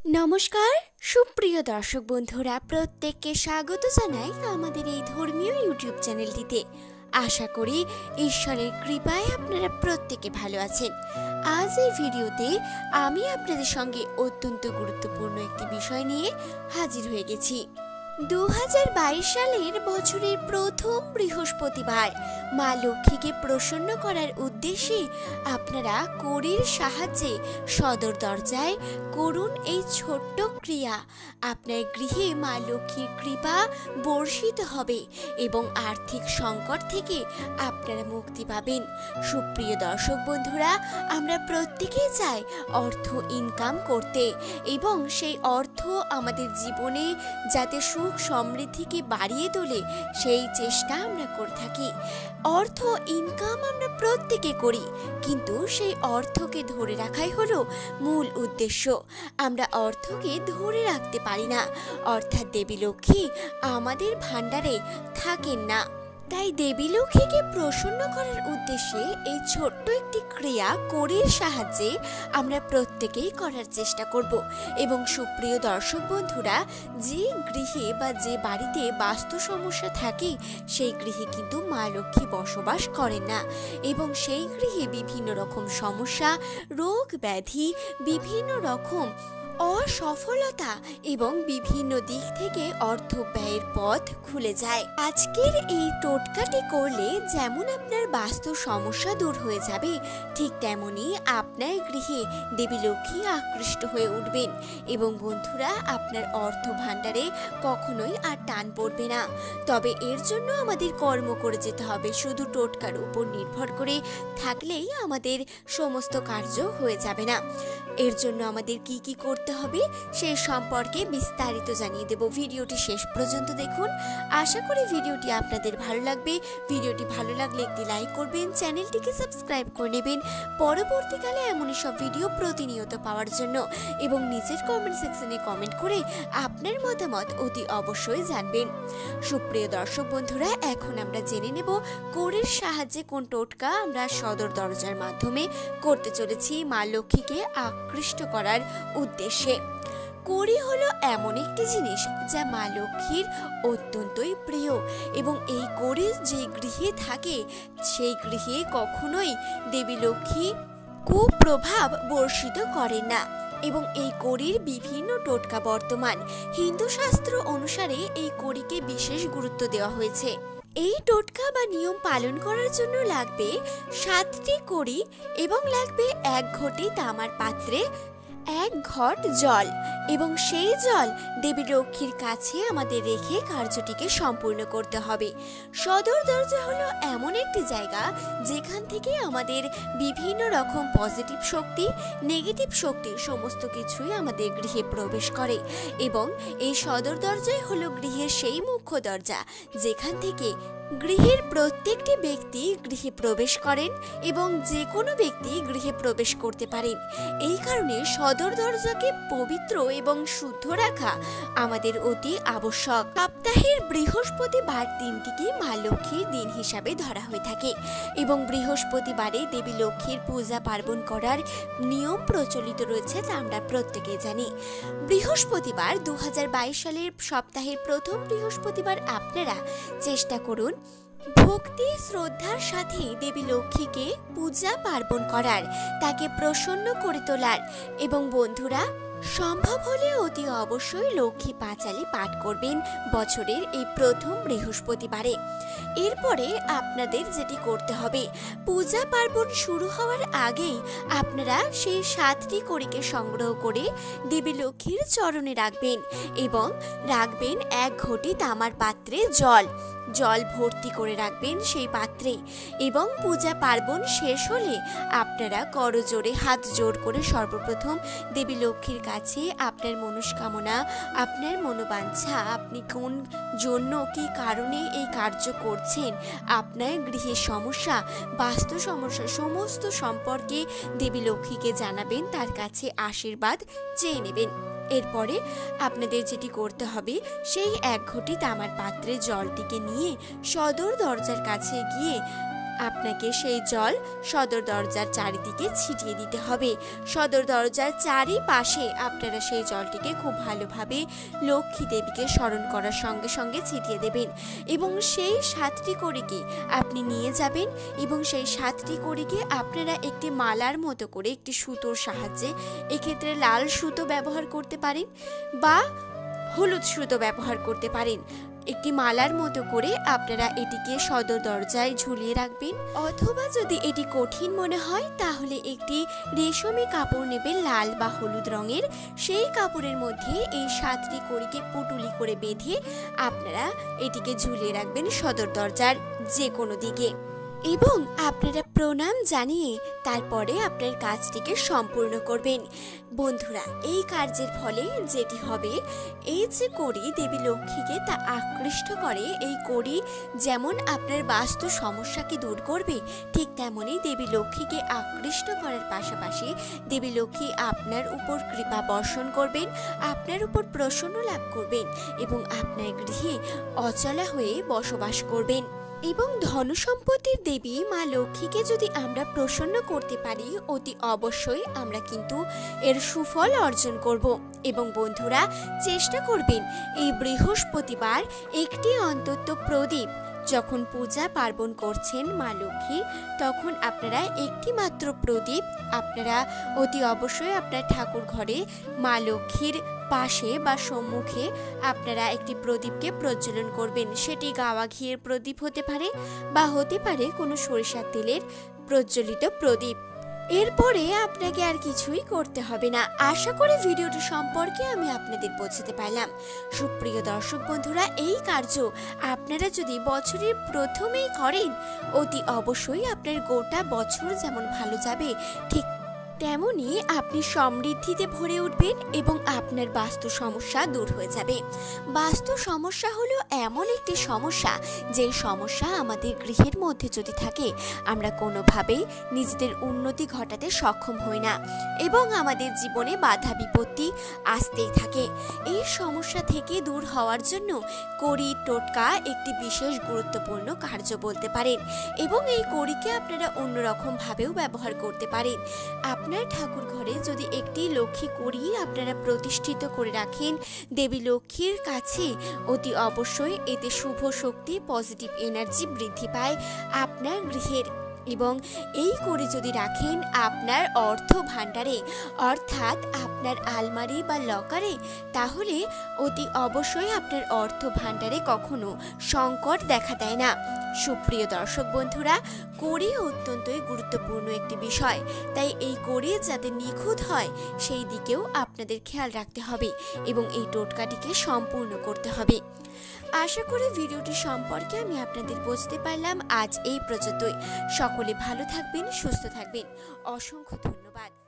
নমস্কার সুপ্রিয় দর্শক বন্ধুরা, প্রত্যেককে স্বাগত জানাই আমাদের এই ধর্মীয় ইউটিউব চ্যানেলটিতে। আশা করি ঈশ্বরের কৃপায় আপনারা প্রত্যেকে ভালো আছেন। আজ এই ভিডিওতে আমি আপনাদের সঙ্গে অত্যন্ত গুরুত্বপূর্ণ একটি বিষয় নিয়ে হাজির হয়ে গেছি। 2022 সালের বছরের প্রথম বৃহস্পতিবার মা লক্ষ্মীকে প্রসন্ন করার উদ্দেশ্যে আপনারা কড়ির সাহায্যে সদর দরজায় করুন এই ছোট্ট ক্রিয়া। আপনার গৃহে মা লক্ষ্মীর কৃপা বর্ষিত হবে এবং আর্থিক সংকট থেকে আপনারা মুক্তি পাবেন। সুপ্রিয় দর্শক বন্ধুরা, আমরা প্রত্যেকেই চাই অর্থ ইনকাম করতে এবং সেই অর্থ আমাদের জীবনে যাতে সুখ সমৃদ্ধিকে বাড়িয়ে তোলে সেই চেষ্টা আমরা করে থাকি। অর্থ ইনকাম আমরা প্রত্যেকে করি, কিন্তু সেই অর্থকে ধরে রাখাই হলো মূল উদ্দেশ্য। আমরা অর্থকে ধরে রাখতে পারি না, অর্থাৎ দেবী লক্ষ্মী আমাদের ভাণ্ডারে থাকেন না। তাই দেবী লক্ষ্মীকে প্রসন্ন করার উদ্দেশ্যে এই ছোট্ট একটি ক্রিয়া কড়ির সাহায্যে আমরা প্রত্যেকেই করার চেষ্টা করব। এবং সুপ্রিয় দর্শক বন্ধুরা, যে গৃহে বা যে বাড়িতে বাস্তু সমস্যা থাকে সেই গৃহে কিন্তু মা লক্ষ্মী বসবাস করেন না এবং সেই গৃহে বিভিন্ন রকম সমস্যা, রোগ ব্যাধি, বিভিন্ন রকম অসফলতা এবং বিভিন্ন দিক থেকে অর্থ ব্যয়ের পথ খুলে যায়। আজকের এই টোটকাটি করলে যেমন আপনার বাস্তু সমস্যা দূর হয়ে যাবে, ঠিক তেমনি আপনার গৃহে দেবী লক্ষ্মী আকৃষ্ট হয়ে উঠবেন এবং বন্ধুরা, আপনার অর্থ ভাণ্ডারে কখনোই আর টান পড়বে না। তবে এর জন্য আমাদের কর্ম করে যেতে হবে। শুধু টোটকার উপর নির্ভর করে থাকলেই আমাদের সমস্ত কার্য হয়ে যাবে না। এর জন্য আমাদের কি কি করতে হবে সে সম্পর্কে বিস্তারিত জানিয়ে দেব। ভিডিওটি শেষ পর্যন্ত দেখুন। আশা করি ভিডিওটি আপনাদের ভালো লাগবে। ভিডিওটি ভালো লাগলে একটি লাইক করবেন, চ্যানেলটিকে সাবস্ক্রাইব করে নেবেন পরবর্তীকালে এমনই সব ভিডিও প্রতিনিয়ত পাওয়ার জন্য, এবং নিচের কমেন্ট সেকশনে কমেন্ট করে আপনার মতামত অতি অবশ্যই জানবেন। সুপ্রিয় দর্শক বন্ধুরা, এখন আমরা জেনে নেব কড়ির সাহায্যে কোন টোটকা আমরা সদর দরজার মাধ্যমে করতে চলেছি মা লক্ষ্মীকে আকৃষ্ট করার উদ্দেশ্যে। কড়ি হলো এমন একটি জিনিস যা মা লক্ষ্মীর অত্যন্তই প্রিয় এবং এই কড়ি যে গৃহে থাকে সেই গৃহে কখনোই দেবী লক্ষ্মী কুপ্রভাব বর্ষিত করেন না। এবং এই কড়ির বিভিন্ন টোটকা বর্তমান হিন্দু শাস্ত্র অনুসারে এই কড়িকে বিশেষ গুরুত্ব দেওয়া হয়েছে। এই টোটকা বা নিয়ম পালন করার জন্য লাগবে 7টি কড়ি এবং লাগবে 1 ঘটি তামার পাত্রে 1 ঘট জল, এবং সেই জল দেবী লক্ষ্মীর কাছে আমাদের রেখে কার্যটিকে সম্পূর্ণ করতে হবে। সদর দরজা হলো এমন একটি জায়গা যেখান থেকে আমাদের বিভিন্ন রকম পজিটিভ শক্তি, নেগেটিভ শক্তি সমস্ত কিছুই আমাদের গৃহে প্রবেশ করে, এবং এই সদর দরজাই হলো গৃহের সেই মুখ্য দরজা যেখান থেকে গৃহের প্রত্যেকটি ব্যক্তি গৃহে প্রবেশ করেন এবং যে কোনো ব্যক্তি গৃহে প্রবেশ করতে পারেন। এই কারণে সদর দরজাকে পবিত্র এবং শুদ্ধ রাখা আমাদের অতি আবশ্যক। সপ্তাহের বৃহস্পতিবার দিনটিকে মা লক্ষ্মীর দিন হিসাবে ধরা হয়ে থাকে এবং বৃহস্পতিবারে দেবী লক্ষ্মীর পূজা পার্বণ করার নিয়ম প্রচলিত রয়েছে, তা আমরা প্রত্যেকেই জানি। বৃহস্পতিবার 2022 সালের সপ্তাহের প্রথম বৃহস্পতিবার আপনারা চেষ্টা করুন ভক্তি শ্রদ্ধার সাথে দেবী লক্ষ্মীকে পূজা পার্বণ করার, তাকে প্রসন্ন করে তোলার, এবং বন্ধুরা সম্ভব হলে অতি অবশ্যই লক্ষ্মী পাঁচালী পাঠ করবেন বছরের এই প্রথম বৃহস্পতিবারে। এরপরে আপনাদের যেটি করতে হবে, পূজা পার্বণ শুরু হওয়ার আগেই আপনারা সেই 7টি কড়িকে সংগ্রহ করে দেবী লক্ষ্মীর চরণে রাখবেন এবং রাখবেন 1 ঘটি তামার পাত্রে জল ভর্তি করে রাখবেন সেই পাত্রে, এবং পূজা পার্বণ শেষ হলে আপনারা করজোড়ে হাত জোর করে সর্বপ্রথম দেবী লক্ষ্মীর কাছে আপনার মনস্কামনা, আপনার মনোবাঞ্ছা, আপনি কোন জন্য কি কারণে এই কার্য করছেন, আপনার গৃহের সমস্যা, বাস্তু সমস্যা সমস্ত সম্পর্কে দেবী লক্ষ্মীকে জানাবেন, তার কাছে আশীর্বাদ চেয়ে নেবেন। এরপরে আপনাদের যেটি করতে হবে, সেই 1 ঘটি তামার পাত্রে জলটিকে নিয়ে সদর দরজার কাছে গিয়ে আপনাকে সেই জল সদর দরজার চারিদিকে ছিটিয়ে দিতে হবে। সদর দরজার চারিপাশে আপনারা সেই জলটিকে খুব ভালোভাবে লক্ষ্মী দেবীকে স্মরণ করার সঙ্গে সঙ্গে ছিটিয়ে দেবেন এবং সেই 7টি কড়িকে আপনি নিয়ে যাবেন এবং সেই 7টি কড়িকে আপনারা একটি মালার মতো করে একটি সুতোর সাহায্যে, এক্ষেত্রে লাল সুতো ব্যবহার করতে পারেন বা হলুদ সুতো ব্যবহার করতে পারেন, একটি মালার মতো করে আপনারা এটিকে সদর দরজায় ঝুলিয়ে রাখবেন। অথবা যদি এটি কঠিন মনে হয় তাহলে একটি রেশমি কাপড় নেবেন লাল বা হলুদ রঙের, সেই কাপড়ের মধ্যে এই 7টি কড়িকে পুটুলি করে বেঁধে আপনারা এটিকে ঝুলিয়ে রাখবেন সদর দরজার যে কোনো দিকে এবং আপনারা প্রণাম জানিয়ে তারপরে আপনার কাজটিকে সম্পূর্ণ করবেন। বন্ধুরা, এই কার্যের ফলে যেটি হবে, এই যে কড়ি দেবী লক্ষ্মীকে তা আকৃষ্ট করে। এই কড়ি যেমন আপনার বাস্তু সমস্যাকে দূর করবে, ঠিক তেমনই দেবী লক্ষ্মীকে আকৃষ্ট করার পাশাপাশি দেবী লক্ষ্মী আপনার উপর কৃপা বর্ষণ করবেন, আপনার উপর প্রসন্ন লাভ করবেন এবং আপনার গৃহে অচলা হয়ে বসবাস করবেন। এবং ধনসম্পত্তির দেবী মা লক্ষ্মীকে যদি আমরা প্রসন্ন করতে পারি, অতি অবশ্যই আমরা কিন্তু এর সুফল অর্জন করব। এবং বন্ধুরা, চেষ্টা করবেন এই বৃহস্পতিবার একটি অন্তত প্রদীপ, যখন পূজা পার্বণ করছেন মা লক্ষ্মীর, তখন আপনারা একটি মাত্র প্রদীপ আপনারা অতি অবশ্যই আপনার ঠাকুর ঘরে মা লক্ষ্মীর পাশে বা সম্মুখে আপনারা একটি প্রদীপকে প্রজ্বলন করবেন। সেটি গাওয়া ঘিয়ের প্রদীপ হতে পারে বা হতে পারে কোনো সরিষার তেলের প্রজ্বলিত প্রদীপ। এরপরে আপনাকে আর কিছুই করতে হবে না। আশা করি ভিডিওটি সম্পর্কে আমি আপনাদের বোঝাতে পারলাম। সুপ্রিয় দর্শক বন্ধুরা, এই কার্য আপনারা যদি বছরের প্রথমেই করেন, অতি অবশ্যই আপনার গোটা বছর যেমন ভালো যাবে, ঠিক তেমনি আপনি সমৃদ্ধিতে ভরে উঠবেন এবং আপনার বাস্তু সমস্যা দূর হয়ে যাবে। বাস্তু সমস্যা হলো এমন একটি সমস্যা, যে সমস্যা আমাদের গৃহের মধ্যে যদি থাকে, আমরা কোনোভাবেই নিজেদের উন্নতি ঘটাতে সক্ষম হই না এবং আমাদের জীবনে বাধা বিপত্তি আসতেই থাকে। এই সমস্যা থেকে দূর হওয়ার জন্য কড়ি টোটকা একটি বিশেষ গুরুত্বপূর্ণ কার্য বলতে পারেন এবং এই কড়িকে আপনারা অন্যরকমভাবেও ব্যবহার করতে পারেন। আপনার ঠাকুর ঘরে যদি একটি লক্ষ্মী কড়ি আপনারা প্রতিষ্ঠিত করে রাখেন দেবী লক্ষ্মীর কাছে, অতি অবশ্যই এতে শুভ শক্তি, পজিটিভ এনার্জি বৃদ্ধি পায় আপনার গৃহের। এবং এই কড়ি যদি রাখেন আপনার অর্থ ভাণ্ডারে, অর্থাৎ আপনার আলমারি বা লকারে, তাহলে অতি অবশ্যই আপনার অর্থ ভাণ্ডারে কখনো সংকট দেখা দেয় না। সুপ্রিয় দর্শক বন্ধুরা, কড়ি অত্যন্তই গুরুত্বপূর্ণ একটি বিষয়, তাই এই কড়ি যাতে নিখুঁত হয় সেই দিকেও আপনাদের খেয়াল রাখতে হবে এবং এই টোটকাটিকে সম্পূর্ণ করতে হবে। আশা করি ভিডিওটি সম্পর্কে আমি আপনাদের বুঝতে পারলাম। আজ এই পর্যন্তই। সকলে ভালো থাকবেন, সুস্থ থাকবেন। অসংখ্য ধন্যবাদ।